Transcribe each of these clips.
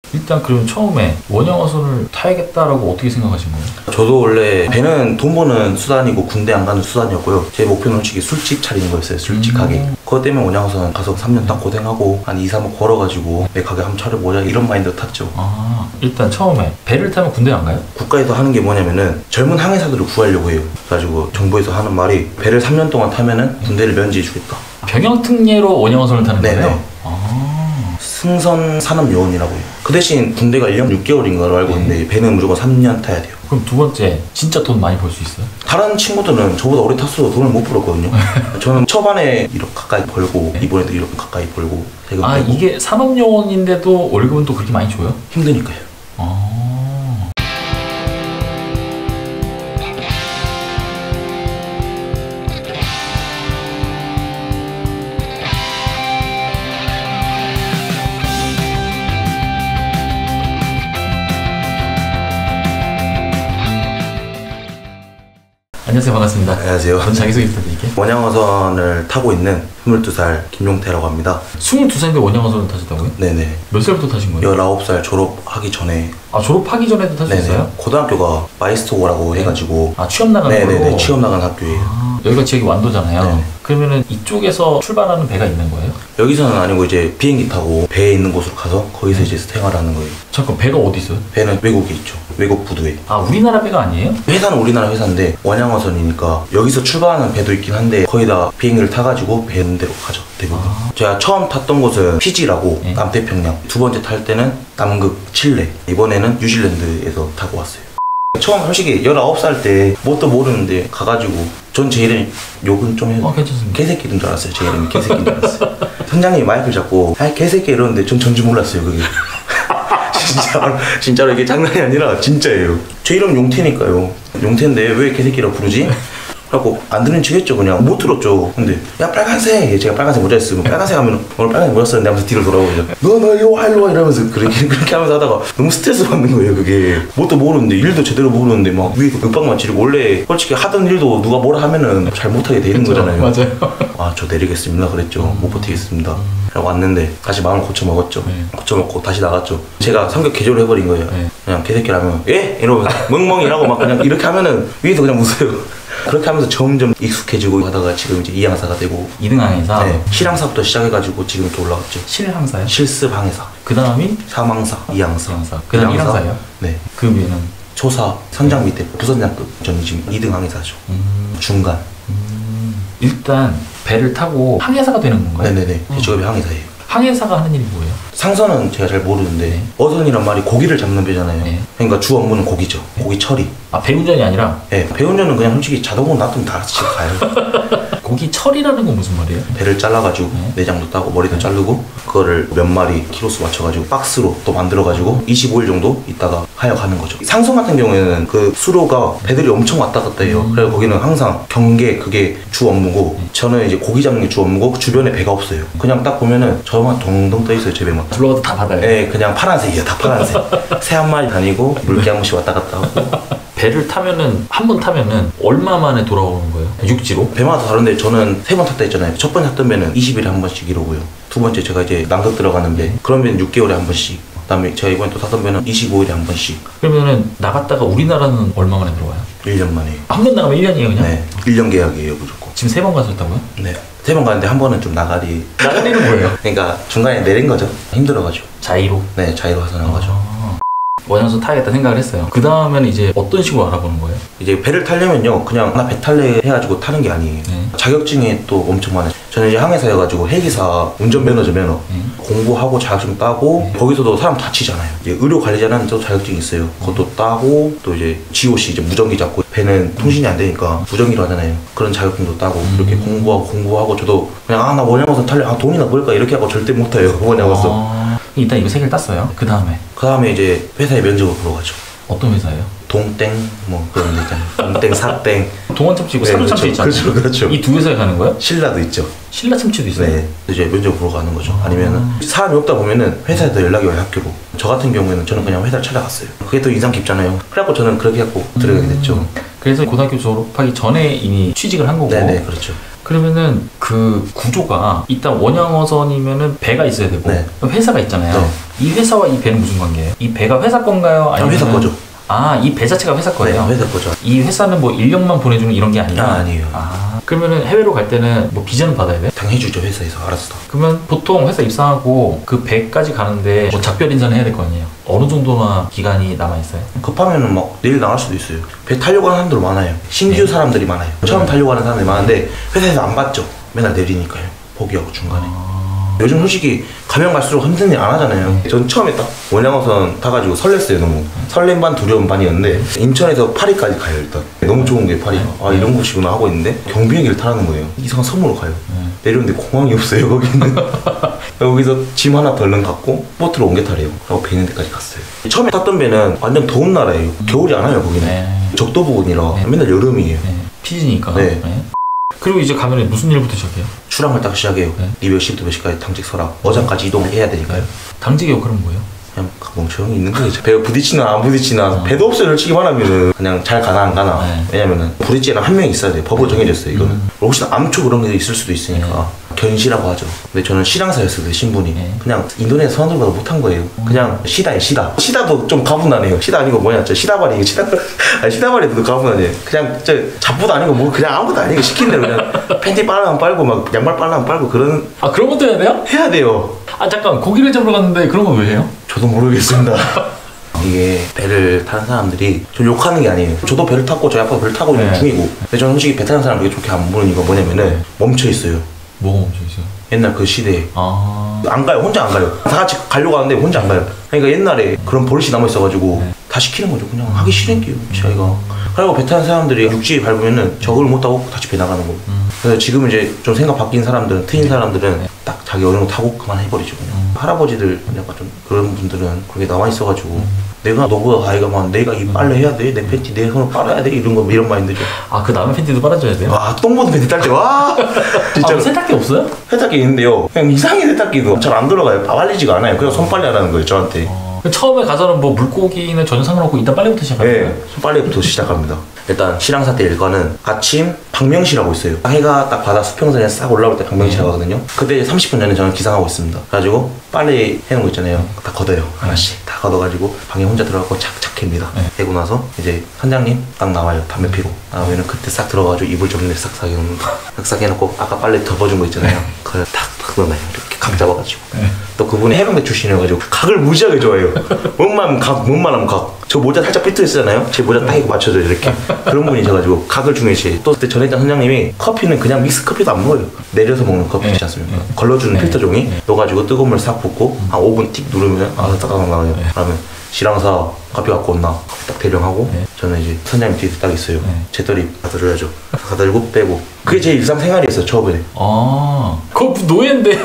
일단 그럼 처음에 원양어선을 타야겠다라고 어떻게 생각하신 거예요? 저도 원래 배는 돈 버는 수단이고 군대 안 가는 수단이었고요. 제 목표는 솔직히 술집 차리는 거였어요. 술집 가게. 그것 때문에 원양어선 가서 3년 딱 고생하고 한 2, 3억 벌어가지고 내 가게 한번 차려보자 이런 마인드 탔죠. 일단 처음에 배를 타면 군대 안 가요? 국가에서 하는 게 뭐냐면은 젊은 항해사들을 구하려고 해요. 그래가지고 정부에서 하는 말이 배를 3년 동안 타면은 군대를 면제해 주겠다. 병영특례로 원양어선을 타는 네네. 거예요? 승선 산업요원이라고 해요. 그 대신 군대가 1년 6개월인가로 알고 있는데 배는 무조건 3년 타야 돼요. 그럼 두 번째, 진짜 돈 많이 벌 수 있어요? 다른 친구들은 저보다 오래 탔어도 돈을 못 벌었거든요. 저는 초반에 1억 가까이 벌고 이번에도 1억 가까이 벌고 대금 빼고. 이게 산업요원인데도 월급은 또 그렇게 많이 줘요? 힘드니까요. 안녕하세요. 반갑습니다. 안녕하세요. 먼저 자기소개 부탁드릴게요. 원양어선을 타고 있는 22살 김용태라고 합니다. 22살인데 원양어선을 타셨다고요? 네네. 몇 살부터 타신 거예요? 19살 졸업하기 전에. 졸업하기 전에도 탈 수 있어요? 고등학교가 마이스토고라고 해가지고. 취업 나가는 거로? 네네네. 취업 나간 학교예요. 여기가 지역이 완도잖아요. 네네. 그러면은 이쪽에서 출발하는 배가 있는 거예요? 여기서는 아니고 이제 비행기 타고 배에 있는 곳으로 가서 거기서 이제 생활하는 거예요. 잠깐, 배가 어디 있어요? 배는 외국에 있죠. 외국 부두에. 우리나라 배가 아니에요? 회사는 우리나라 회사인데 원양어선이니까 여기서 출발하는 배도 있긴 한데 거의 다 비행기를 타가지고 배 있는 데로 가죠. 대부분. 제가 처음 탔던 곳은 피지라고 남태평양. 두 번째 탈 때는 남극 칠레. 이번에는 뉴질랜드에서 타고 왔어요. 처음 솔직히 19살 때 뭣도 모르는데 가가지고 전 제 이름이 욕은 좀 해도 괜찮습니다. 개새끼인 줄 알았어요. 제 이름이 개새끼인 줄 알았어요. 선장님이 마이크를 잡고 개새끼 이러는데 전 전주 몰랐어요. 그게 진짜로 이게 장난이 아니라 진짜예요. 제 이름 용태니까요. 용태인데 왜 개새끼라고 부르지? 그래갖고 안 들은 척 했죠. 그냥 못 들었죠. 근데 야 빨간색, 제가 빨간색 모자 쓰고 빨간색 하면 오늘 빨간색 모자 썼는데 하면서 뒤로 돌아오죠. 너 일로 와 이러면서 그렇게 하면서 하다가 너무 스트레스 받는 거예요. 그게 뭣도 모르는데 일도 제대로 모르는데 막 위에서 윽박만 치르고. 원래 솔직히 하던 일도 누가 뭐라 하면은 잘 못하게 되는 거잖아요. 맞아요. 저 내리겠습니다 그랬죠. 못 버티겠습니다. 그러고 왔는데 다시 마음을 고쳐 먹었죠. 고쳐 먹고 다시 나갔죠. 제가 성격 개조를 해버린 거예요. 그냥 개새끼라면 예? 이러면서 멍멍이라고 막 그냥 이렇게 하면은 위에서 그냥 웃어요. 그렇게 하면서 점점 익숙해지고 하다가 지금 이제 2항사가 되고 2등 항해사? 네. 실항사부터 시작해가지고 지금 이렇게 올라갔죠. 실항사요? 실습 항해사. 그 다음이? 3항사, 2항사. 그 다음 1항사요? 네. 그 위에는? 초사, 선장 밑에 부선장급. 저는 지금 2등 항해사죠. 중간. 일단 배를 타고 항해사가 되는 건가요? 네네네. 제 직업이 항해사예요. 항해사가 하는 일이 뭐예요? 상선은 제가 잘 모르는데 어선이란 말이 고기를 잡는 배잖아요. 그러니까 주 업무는 고기죠. 고기 처리. 배 운전이 아니라? 네. 배 운전은 그냥 솔직히 자동으로 놔두면 다 같이 가요. 고기 처리라는 건 무슨 말이에요? 배를 잘라가지고 내장도 따고 머리도 자르고 그거를 몇 마리 키로수 맞춰가지고 박스로 또 만들어가지고 25일 정도 있다가 하역하는 거죠. 상선 같은 경우에는 그 수로가 배들이 엄청 왔다 갔다 해요. 그래서 거기는 항상 경계 그게 주 업무고 저는 이제 고기 잡는 게 주 업무고 주변에 배가 없어요. 그냥 딱 보면은 저만 동동 떠 있어요. 제 배만. 불러가도 다 받아요? 네, 그냥 파란색이에요. 다 파란색. 새 한 마리 다니고 물개 한 번씩 왔다 갔다 하고. 배를 타면은 한 번 타면은 얼마 만에 돌아오는 거예요? 육지로? 배마다 다른데 저는 3번 탔다 했잖아요. 첫 번째 탔던 배는 20일에 한 번씩 이러고요. 두 번째 제가 이제 남극 들어가는 배 그런 배는 6개월에 한 번씩. 그다음에 제가 이번에 또 탔던 배는 25일에 한 번씩. 그러면은 나갔다가 우리나라는 얼마 만에 들어와요? 1년 만에. 한 번 나가면 1년이에요 그냥? 네, 1년 계약이에요 무조건. 지금 3번 가셨다고요? 네, 3번 가는데 한 번은 좀 나가리. 나가리는 뭐예요? 그러니까 중간에 내린 거죠. 힘들어가지고. 자의로? 네, 자의로 하선한 거죠. 원양어선 타야겠다 생각을 했어요. 그 다음에는 이제 어떤 식으로 알아보는 거예요? 이제 배를 타려면요 그냥 나 배 탈래 해가지고 타는 게 아니에요. 자격증이 또 엄청 많아요. 저는 이제 항해사여가지고 헬기사 운전면허죠. 면허 공부하고 자격증 따고 거기서도 사람 다치잖아요. 이제 의료관리자는 또 자격증이 있어요. 그것도 따고 또 이제 GOC 이제 무전기 잡고 배는 통신이 안 되니까 무전기로 하잖아요. 그런 자격증도 따고 이렇게 공부하고 저도 그냥 나 원양어선 탈래 돈이나 벌까 이렇게 하고 절대 못해요. 원양어선. 일단 이거 3개를 땄어요. 그 다음에 이제 회사에 면접을 보러 가죠. 어떤 회사예요? 동땡 뭐 그런 데 있잖아요. 동땡 사땡. 동원참치 있고 산호참치 있잖아요. 그렇죠. 이 두 회사에 가는 거예요? 신라도 있죠. 신라참치도 있어요? 네. 이제 면접 보러 가는 거죠. 아니면은 사람이 없다 보면은 회사에서 연락이 와요. 학교로. 저 같은 경우에는 저는 그냥 회사를 찾아갔어요. 그게 또 인상 깊잖아요. 그래갖고 저는 그렇게 해갖고 들어가게 됐죠. 그래서 고등학교 졸업하기 전에 이미 취직을 한 거고. 네네 그렇죠. 그러면은 그 구조가 일단 원양어선이면은 배가 있어야 되고 회사가 있잖아요. 이 회사와 이 배는 무슨 관계예요? 이 배가 회사 건가요? 아니면 회사 거죠. 아, 이 배 자체가 회사 거예요? 네, 회사 거죠. 이 회사는 뭐 인력만 보내주는 이런 게 아니라? 아니에요. 그러면은 해외로 갈 때는 뭐 비자는 받아야 돼? 당해주죠, 회사에서. 알았어. 그러면 보통 회사 입사하고 그 배까지 가는데 뭐 작별 인사는 해야 될 거 아니에요? 어느 정도나 기간이 남아있어요? 급하면은 막 내일 나갈 수도 있어요. 배 타려고 하는 사람들 많아요. 신규 사람들이 많아요. 처음 타려고 하는 사람들이 많은데 회사에서 안 받죠. 맨날 내리니까요. 포기하고 중간에. 요즘 솔직히 가면 갈수록 힘든 일 안 하잖아요. 전 처음에 딱 원양어선 타가지고 설렜어요. 너무 설렘 반 두려움 반이었는데 인천에서 파리까지 가요. 일단 너무 좋은 게 파리가. 아, 이런 곳이구나 하고 있는데 경비행기를 타라는 거예요. 이상한 섬으로 가요. 내렸는데 공항이 없어요. 거기는. 여기서 짐 하나 덜렁 갖고 보트로 옮겨 타래요. 그리고 배 있는 데까지 갔어요. 처음에 탔던 배는 완전 더운 나라예요. 겨울이 안 와요. 거기는 적도 부근이라 맨날 여름이에요. 피지니까. 네. 그리고 이제 가면 무슨 일부터 시작해요? 출항을 딱 시작해요. 네 몇 시부터 몇 시까지 당직 서라. 어장까지 이동해야 되니까요. 당직이 그럼 뭐예요? 그냥 멍청이 있는 거죠. 배가 부딪히나 안 부딪히나. 배도 없어요. 솔직히 말하면은 그냥 잘 가나 안 가나. 왜냐면은 부딪히는 한 명이 있어야 돼요. 법으로 정해졌어요. 이거는. 혹시나 암초 그런 게 있을 수도 있으니까. 견시라고 하죠. 근데 저는 시랑사였어요. 신분이. 그냥 인도네시아 선원들보다 못한 거예요. 그냥 시다예요. 시다. 시다도 좀 가분하네요. 시다 아니고 뭐냐? 저 시다발이. 아니, 시다발이도 가분하네. 그냥 저 잡부도 아니고 뭐 그냥 아무것도 아니고 시킨 대로 그냥 팬티 빨라면 빨고 막 양말 빨라면 빨고 그런. 아, 그런 것도 해야 돼요? 해야 돼요. 아, 잠깐 고기를 잡으러 갔는데 그런 거 왜 해요? 저도 모르겠습니다. 이게 배를 타는 사람들이 좀 욕하는 게 아니에요. 저도 배를 탔고 저희 아빠도 배를 타고 있는 중이고. 근데 저는 솔직히 배 타는 사람들이 좋게 안 보는 이유가 뭐냐면은 멈춰 있어요. 뭐가 멈춰 있어요? 옛날 그 시대에. 안 가요. 혼자 안 가요. 다 같이 가려고 하는데 혼자 안 가요. 그러니까 옛날에 그런 버릇이 남아있어가지고 다 시키는 거죠. 그냥 하기 싫은 게요. 자기가. 그리고 배 타는 사람들이 육지에 밟으면은 적응을 못하고 다시 배 나가는 거예요. 그래서 지금 이제 좀 생각 바뀐 사람들은, 트인 사람들은 딱 자기 어느 정도 타고 그만해버리죠. 그냥. 할아버지들, 약간 좀 그런 분들은 그렇게 나와있어가지고 내가 너보다 나이가 많아. 내가 이 빨래 해야 돼. 내 팬티 내 손으로 빨아야 돼. 이런 거, 이런 마인드죠. 아, 그 남의 팬티도 빨아줘야 돼요? 와, 똥 묻은 팬티 딸 때, 와! 진짜. 아, 세탁기 없어요? 세탁기 있는데요. 그냥 이상하게 세탁기도 잘 안 들어가요. 말리지가 않아요. 그냥 손빨래 하라는 거예요, 저한테. 처음에 가서는 뭐 물고기는 전혀 상관없고 일단 빨래부터 시작하는 거예요? 네, 손빨래부터 시작합니다. 일단 시랑사 때 일과는 아침 박명시라고 있어요. 해가 딱 바다 수평선에 싹 올라올 때 박명시라고 하거든요. 그때 30분 전에 저는 기상하고 있습니다. 그래가지고 빨래 해놓은 거 있잖아요. 다 걷어요. 하나씩 다 걷어가지고 방에 혼자 들어가고 착착 햅니다. 해고 나서 이제 선장님 딱 나와요. 담배 피고. 나오면은 그때 싹 들어가지고 이불 정리 싹싹 해놓는다. 싹싹 해놓고 아까 빨래 덮어준 거 있잖아요. 그걸 탁탁 넣어놔요. 이렇게 각 잡아가지고. 또 그분이 해병대 출신이어가지고 각을 무지하게 좋아해요. 몸만 각, 몸만 하면 각. 저 모자 살짝 삐뚤어 있잖아요. 제 모자 딱 이거 맞춰줘요. 이렇게. 그런 분이셔가지고 각을 중요시. 또 그때 전했던 선장님이 커피는 그냥 믹스 커피도 안 먹어요. 내려서 먹는 커피지 않습니까? 걸러주는 필터 종이 넣어가지고 뜨거운 물 싹 붓고 한 5분 틱 누르면 따뜻하게 나와요. 그러면 시랑사 커피 갖고 온나? 커피 딱 대령하고 저는 이제 선장님 뒤에 딱 있어요. 제 떨이 가들어야죠. 가들고 빼고. 그게 제 일상생활이었어요. 처음에. 그거 노예인데.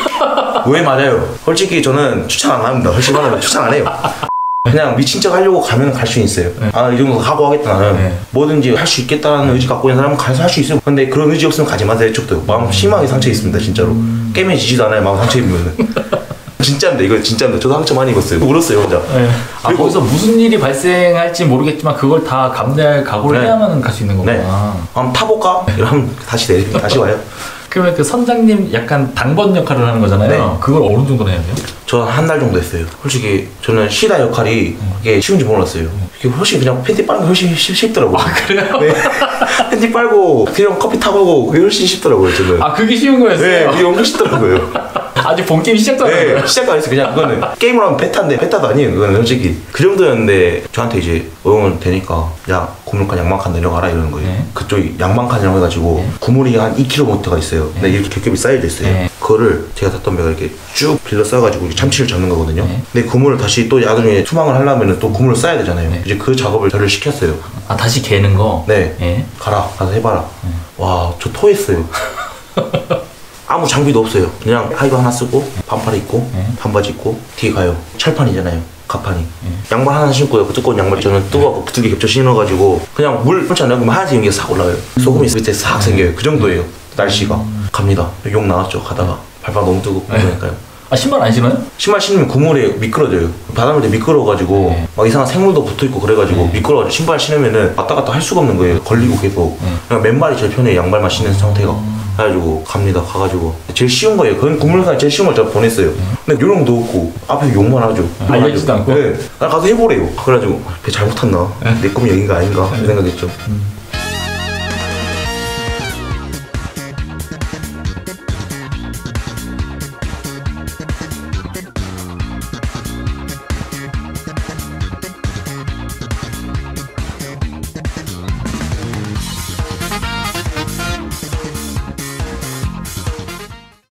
왜 맞아요? 솔직히 저는 추천 안 합니다. 솔직히 말하면 추천 안 해요. 그냥 미친 척 하려고 가면 갈 수 있어요. 아, 이 정도 각오하겠다 나는. 뭐든지 할 수 있겠다는 의지 갖고 있는 사람은 가서 할 수 있어요. 근데 그런 의지 없으면 가지 마세요. 쪽도 마음 심하게 상처 있습니다. 진짜로. 깨매지지도 않아요. 마음 상처 입으면. 진짜입니다. 이거 진짜입니다. 저도 상처 많이 입었어요. 울었어요 혼자. 그리고 거기서 무슨 일이 발생할지 모르겠지만 그걸 다 감내할 각오를 해야만 갈 수 있는 거구나. 한번 타볼까? 이러면 다시 내리고 다시 와요. 그러면 그 선장님 약간 당번 역할을 하는 거잖아요. 그걸 어느 정도나 해야 돼요? 저 한 달 정도 했어요. 솔직히 저는 시다 역할이 이게 쉬운지 몰랐어요. 이게 훨씬 그냥 팬티 빠는 게 훨씬 쉽더라고요. 아, 그래요? 네. 팬티 빨고 그냥 커피 타보고 그게 훨씬 쉽더라고요. 저는. 아, 그게 쉬운 거였어요? 네, 그게 엄청 쉽더라고요. 아직 본 게임 시작도 안 했어요? 네, 시작도 안 했어요. 그냥 그거는 게임을 하면 베타인데 베타도 아니에요. 그거는 솔직히 그 정도였는데 저한테 이제 어용은 되니까 야 고물칸 양만칸 내려가라 이러는 거예요. 그쪽이 양만칸이라고 해가지고 구물이 한 2km가 있어요. 근데 이렇게 겹겹이 쌓여져 있어요. 그거를 제가 탔던 배가 이렇게 쭉 빌려 쌓아가지고 참치를 잡는 거거든요. 근데 그물을 다시 또 야간에 투망을 하려면 또 그물을 쌓아야 되잖아요. 이제 그 작업을 저를 시켰어요. 아, 다시 개는 거? 네. 가라. 가서 해봐라. 와, 저 토했어요. 아무 장비도 없어요. 그냥 하이브 하나 쓰고 반팔 입고 반바지 입고 뒤에 가요. 철판이잖아요. 가판이. 양말 하나 신고요. 그 두꺼운 양말 저는 뜨거워 두 개 겹쳐 신어가지고 그냥 물 펼쳐 내면 하얀색 연기가 싹 올라와요. 소금이 밑에 싹 생겨요. 그 정도예요. 날씨가. 갑니다. 욕 나왔죠. 가다가 발바닥 너무 뜨겁고 그러니까요. 아, 신발 안 신어요? 신발 신으면 구물에 미끄러져요. 바닷물에 미끄러워가지고 막 이상한 생물도 붙어있고 그래가지고 미끄러워가지고 신발 신으면은 왔다 갔다 할 수가 없는 거예요. 걸리고 계속. 그냥 맨발이 제일 편해요. 양발만 신는 상태가. 그래가지고 갑니다. 가가지고 제일 쉬운 거예요. 그건 국문학과에 제일 쉬운 걸 제가 보냈어요. 근데 요령도 없고 앞에 욕만 하죠. 알려지도 않고? 네. 가서 해보래요. 그래가지고 배 잘못 탔나? 내 꿈이 여긴가 아닌가? 그 생각했죠.